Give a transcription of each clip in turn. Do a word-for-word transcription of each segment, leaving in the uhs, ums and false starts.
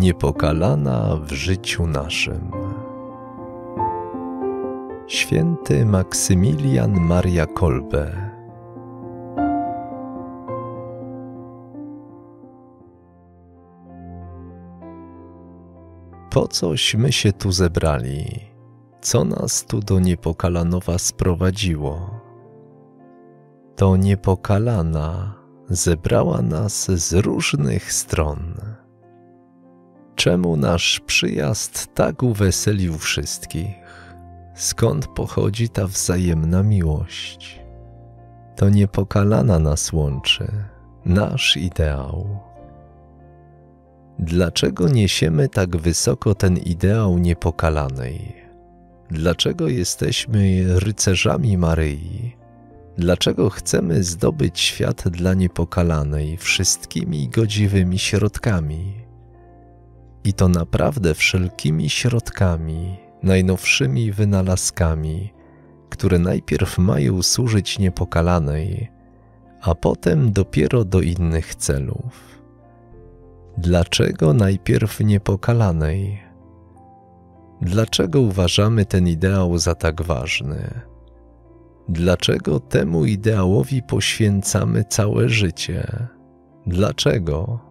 niepokalana w życiu naszym. Święty Maksymilian Maria Kolbe. Po cośmy się tu zebrali? Co nas tu do Niepokalanowa sprowadziło? To Niepokalana zebrała nas z różnych stron. Czemu nasz przyjazd tak uweselił wszystkich? Skąd pochodzi ta wzajemna miłość? To Niepokalana nas łączy, nasz ideał. Dlaczego niesiemy tak wysoko ten ideał Niepokalanej? Dlaczego jesteśmy rycerzami Maryi? Dlaczego chcemy zdobyć świat dla Niepokalanej wszystkimi godziwymi środkami? I to naprawdę wszelkimi środkami, najnowszymi wynalazkami, które najpierw mają służyć Niepokalanej, a potem dopiero do innych celów. Dlaczego najpierw Niepokalanej? Dlaczego uważamy ten ideał za tak ważny? Dlaczego temu ideałowi poświęcamy całe życie? Dlaczego?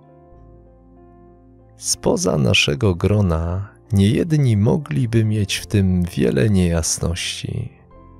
Spoza naszego grona niejedni mogliby mieć w tym wiele niejasności.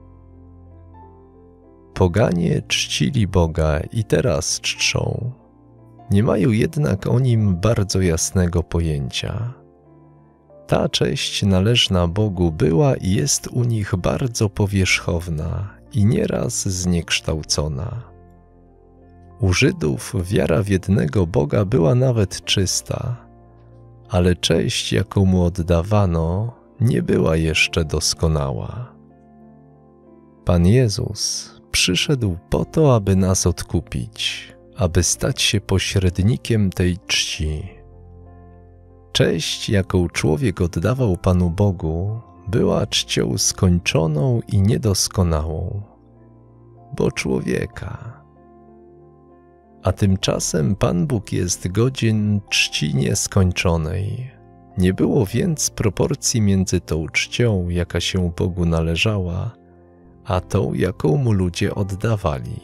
Poganie czcili Boga i teraz czczą. Nie mają jednak o Nim bardzo jasnego pojęcia. Ta cześć należna Bogu była i jest u nich bardzo powierzchowna i nieraz zniekształcona. U Żydów wiara w jednego Boga była nawet czysta, ale cześć, jaką Mu oddawano, nie była jeszcze doskonała. Pan Jezus przyszedł po to, aby nas odkupić, aby stać się pośrednikiem tej czci. Cześć, jaką człowiek oddawał Panu Bogu, była czcią skończoną i niedoskonałą, bo człowieka. A tymczasem Pan Bóg jest godzien czci nieskończonej. Nie było więc proporcji między tą czcią, jaka się Bogu należała, a tą, jaką Mu ludzie oddawali.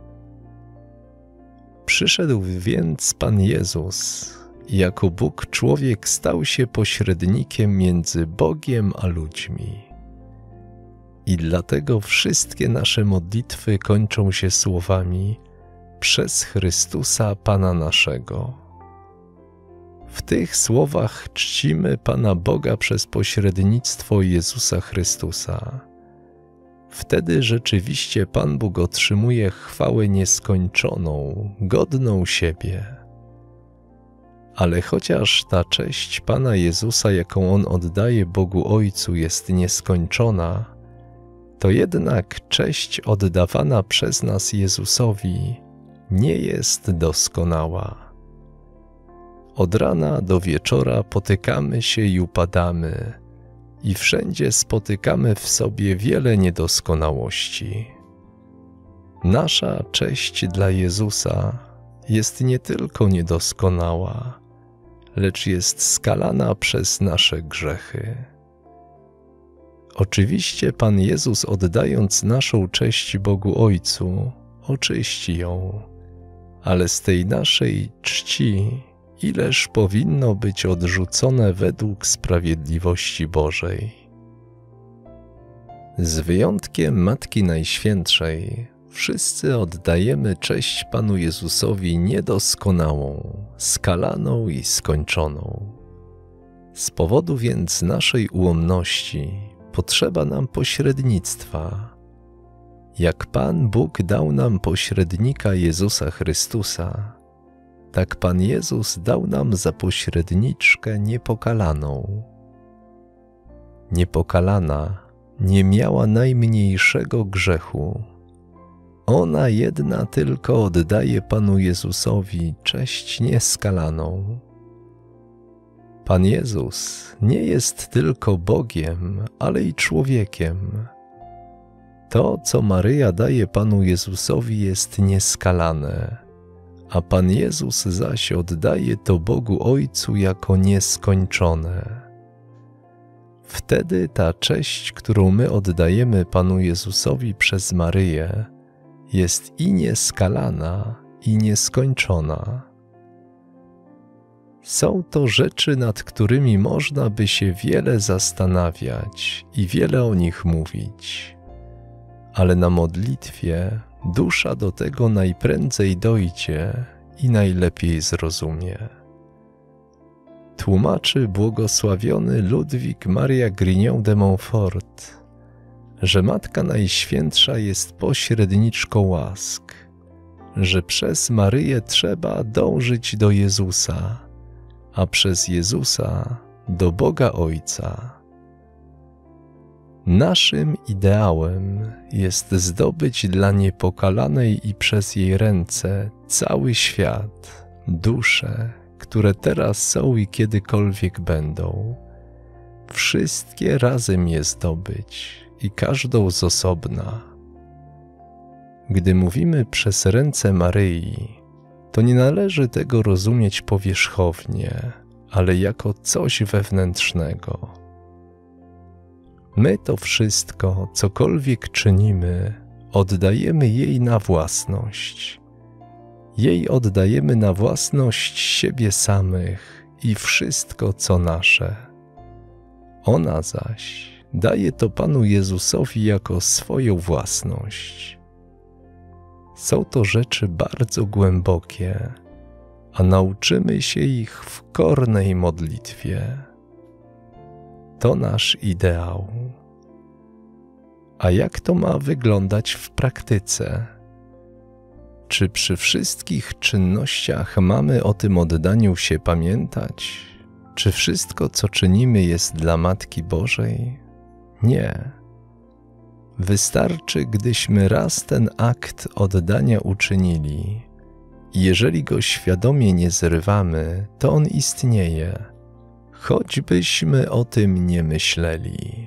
Przyszedł więc Pan Jezus i jako Bóg człowiek stał się pośrednikiem między Bogiem a ludźmi. I dlatego wszystkie nasze modlitwy kończą się słowami przez Chrystusa Pana naszego. W tych słowach czcimy Pana Boga przez pośrednictwo Jezusa Chrystusa. Wtedy rzeczywiście Pan Bóg otrzymuje chwałę nieskończoną, godną siebie. Ale chociaż ta cześć Pana Jezusa, jaką On oddaje Bogu Ojcu, jest nieskończona, to jednak cześć oddawana przez nas Jezusowi nie jest doskonała. Od rana do wieczora potykamy się i upadamy, i wszędzie spotykamy w sobie wiele niedoskonałości. Nasza cześć dla Jezusa jest nie tylko niedoskonała, lecz jest skalana przez nasze grzechy. Oczywiście Pan Jezus, oddając naszą cześć Bogu Ojcu, oczyści ją, ale z tej naszej czci ileż powinno być odrzucone według sprawiedliwości Bożej. Z wyjątkiem Matki Najświętszej, wszyscy oddajemy cześć Panu Jezusowi niedoskonałą, skalaną i skończoną. Z powodu więc naszej ułomności potrzeba nam pośrednictwa. Jak Pan Bóg dał nam pośrednika Jezusa Chrystusa, tak Pan Jezus dał nam za pośredniczkę Niepokalaną. Niepokalana nie miała najmniejszego grzechu. Ona jedna tylko oddaje Panu Jezusowi cześć nieskalaną. Pan Jezus nie jest tylko Bogiem, ale i człowiekiem. To, co Maryja daje Panu Jezusowi, jest nieskalane, a Pan Jezus zaś oddaje to Bogu Ojcu jako nieskończone. Wtedy ta cześć, którą my oddajemy Panu Jezusowi przez Maryję, jest i nieskalana, i nieskończona. Są to rzeczy, nad którymi można by się wiele zastanawiać i wiele o nich mówić, ale na modlitwie dusza do tego najprędzej dojdzie i najlepiej zrozumie. Tłumaczy błogosławiony Ludwik Maria Grignon de Montfort, że Matka Najświętsza jest pośredniczką łask, że przez Maryję trzeba dążyć do Jezusa, a przez Jezusa do Boga Ojca. Naszym ideałem jest zdobyć dla Niepokalanej i przez jej ręce cały świat, dusze, które teraz są i kiedykolwiek będą. Wszystkie razem je zdobyć i każdą z osobna. Gdy mówimy przez ręce Maryi, to nie należy tego rozumieć powierzchownie, ale jako coś wewnętrznego. My to wszystko, cokolwiek czynimy, oddajemy jej na własność. Jej oddajemy na własność siebie samych i wszystko, co nasze. Ona zaś daje to Panu Jezusowi jako swoją własność. Są to rzeczy bardzo głębokie, a nauczymy się ich w kornej modlitwie. To nasz ideał. A jak to ma wyglądać w praktyce? Czy przy wszystkich czynnościach mamy o tym oddaniu się pamiętać? Czy wszystko, co czynimy, jest dla Matki Bożej? Nie. Wystarczy, gdyśmy raz ten akt oddania uczynili i jeżeli go świadomie nie zrywamy, to on istnieje, choćbyśmy o tym nie myśleli.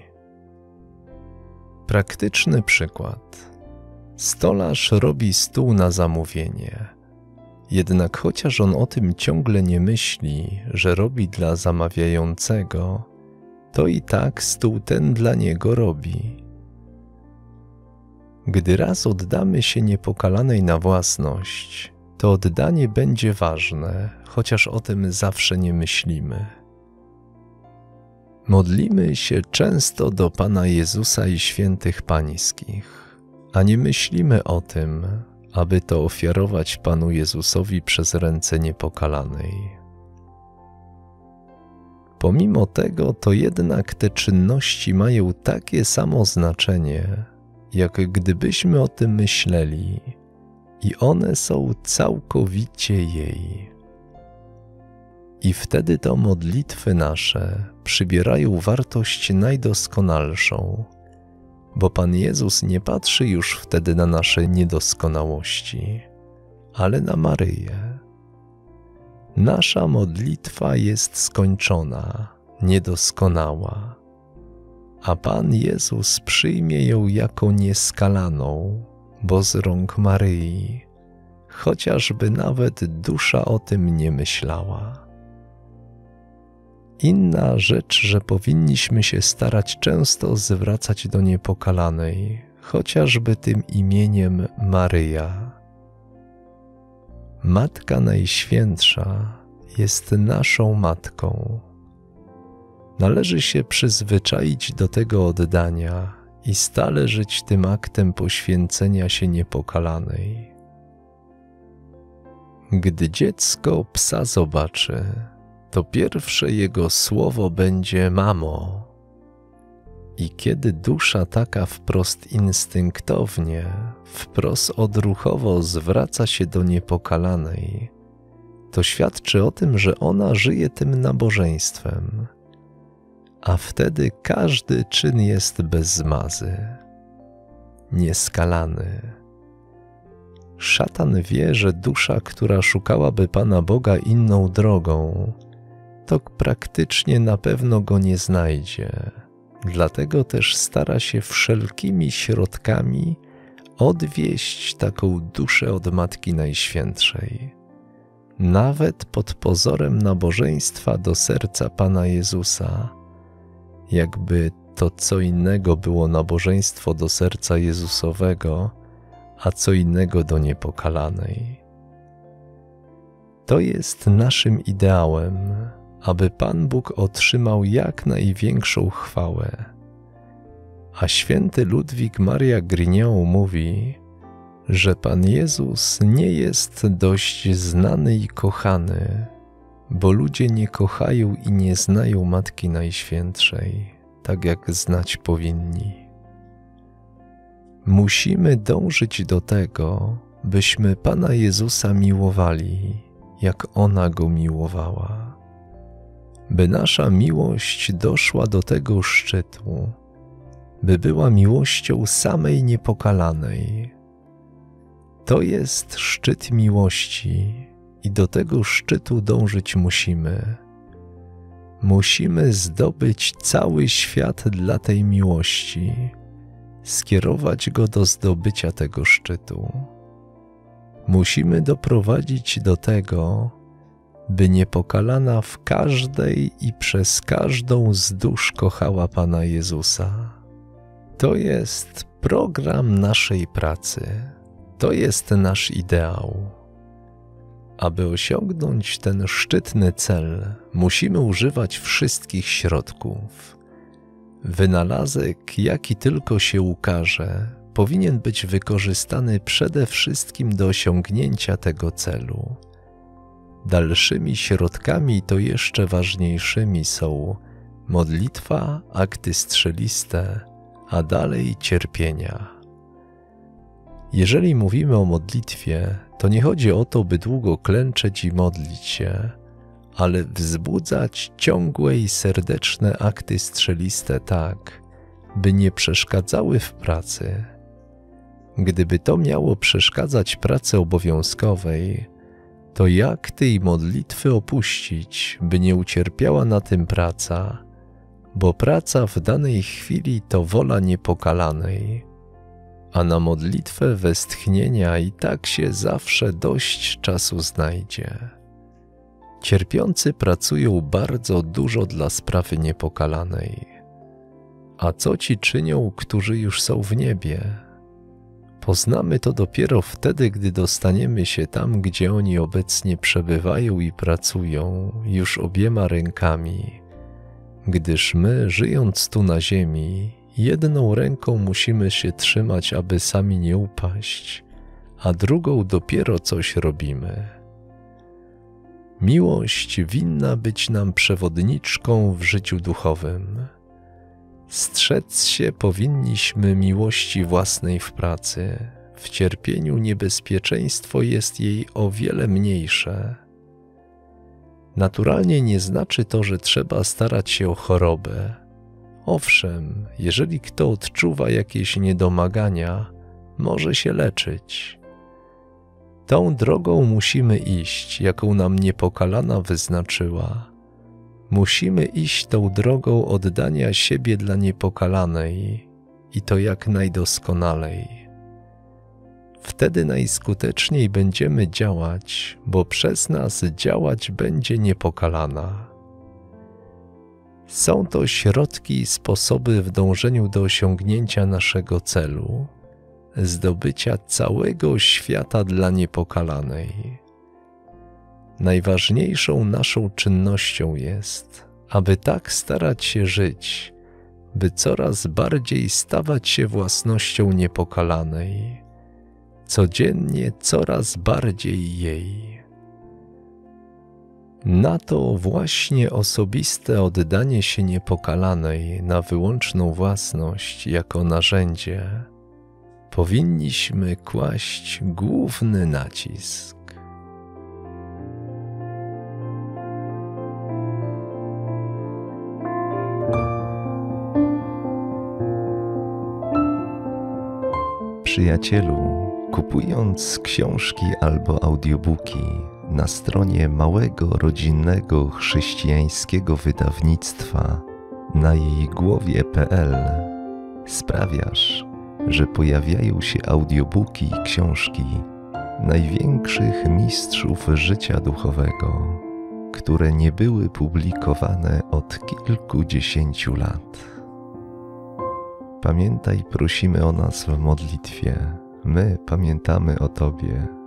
Praktyczny przykład. Stolarz robi stół na zamówienie. Jednak chociaż on o tym ciągle nie myśli, że robi dla zamawiającego, to i tak stół ten dla niego robi. Gdy raz oddamy się Niepokalanej na własność, to oddanie będzie ważne, chociaż o tym zawsze nie myślimy. Modlimy się często do Pana Jezusa i świętych pańskich, a nie myślimy o tym, aby to ofiarować Panu Jezusowi przez ręce Niepokalanej. Pomimo tego, to jednak te czynności mają takie samo znaczenie, jak gdybyśmy o tym myśleli, i one są całkowicie jej. I wtedy to modlitwy nasze przybierają wartość najdoskonalszą, bo Pan Jezus nie patrzy już wtedy na nasze niedoskonałości, ale na Maryję. Nasza modlitwa jest skończona, niedoskonała, a Pan Jezus przyjmie ją jako nieskalaną, bo z rąk Maryi, chociażby nawet dusza o tym nie myślała. Inna rzecz, że powinniśmy się starać często zwracać do Niepokalanej, chociażby tym imieniem Maryja. Matka Najświętsza jest naszą Matką. Należy się przyzwyczaić do tego oddania i stale żyć tym aktem poświęcenia się Niepokalanej. Gdy dziecko psa zobaczy, to pierwsze jego słowo będzie mamo. I kiedy dusza taka wprost instynktownie, wprost odruchowo zwraca się do Niepokalanej, to świadczy o tym, że ona żyje tym nabożeństwem, a wtedy każdy czyn jest bez zmazy, nieskalany. Szatan wie, że dusza, która szukałaby Pana Boga inną drogą, to praktycznie na pewno go nie znajdzie. Dlatego też stara się wszelkimi środkami odwieść taką duszę od Matki Najświętszej. nawet pod pozorem nabożeństwa do serca Pana Jezusa, jakby to co innego było nabożeństwo do serca Jezusowego, a co innego do niepokalanej. To jest naszym ideałem, aby Pan Bóg otrzymał jak największą chwałę. A święty Ludwik Maria Grignon mówi, że Pan Jezus nie jest dość znany i kochany, bo ludzie nie kochają i nie znają Matki Najświętszej, tak jak znać powinni. Musimy dążyć do tego, byśmy Pana Jezusa miłowali, jak ona Go miłowała. By nasza miłość doszła do tego szczytu, by była miłością samej niepokalanej. To jest szczyt miłości i do tego szczytu dążyć musimy. Musimy zdobyć cały świat dla tej miłości, skierować go do zdobycia tego szczytu. Musimy doprowadzić do tego, by niepokalana w każdej i przez każdą z dusz kochała Pana Jezusa. To jest program naszej pracy. To jest nasz ideał. Aby osiągnąć ten szczytny cel, musimy używać wszystkich środków. Wynalazek, jaki tylko się ukaże, powinien być wykorzystany przede wszystkim do osiągnięcia tego celu. Dalszymi środkami to jeszcze ważniejszymi są modlitwa, akty strzeliste, a dalej cierpienia. Jeżeli mówimy o modlitwie, to nie chodzi o to, by długo klęczeć i modlić się, ale wzbudzać ciągłe i serdeczne akty strzeliste tak, by nie przeszkadzały w pracy. Gdyby to miało przeszkadzać pracy obowiązkowej, to akty i modlitwy opuścić, by nie ucierpiała na tym praca, bo praca w danej chwili to wola niepokalanej, a na modlitwę westchnienia i tak się zawsze dość czasu znajdzie. Cierpiący pracują bardzo dużo dla sprawy niepokalanej. A co ci czynią, którzy już są w niebie? Poznamy to dopiero wtedy, gdy dostaniemy się tam, gdzie oni obecnie przebywają i pracują, już obiema rękami, gdyż my, żyjąc tu na ziemi, jedną ręką musimy się trzymać, aby sami nie upaść, a drugą dopiero coś robimy. Miłość winna być nam przewodniczką w życiu duchowym. Strzec się powinniśmy miłości własnej w pracy. W cierpieniu niebezpieczeństwo jest jej o wiele mniejsze. Naturalnie nie znaczy to, że trzeba starać się o chorobę. Owszem, jeżeli kto odczuwa jakieś niedomagania, może się leczyć. Tą drogą musimy iść, jaką nam niepokalana wyznaczyła. Musimy iść tą drogą oddania siebie dla niepokalanej i to jak najdoskonalej. Wtedy najskuteczniej będziemy działać, bo przez nas działać będzie niepokalana. Są to środki i sposoby w dążeniu do osiągnięcia naszego celu, zdobycia całego świata dla niepokalanej. Najważniejszą naszą czynnością jest, aby tak starać się żyć, by coraz bardziej stawać się własnością niepokalanej, codziennie coraz bardziej jej. Na to właśnie osobiste oddanie się niepokalanej na wyłączną własność jako narzędzie powinniśmy kłaść główny nacisk. Przyjacielu, kupując książki albo audiobooki na stronie małego, rodzinnego, chrześcijańskiego wydawnictwa na jej głowie kropka pe el sprawiasz, że pojawiają się audiobooki i książki największych mistrzów życia duchowego, które nie były publikowane od kilkudziesięciu lat. Pamiętaj, prosimy o nas w modlitwie. My pamiętamy o Tobie.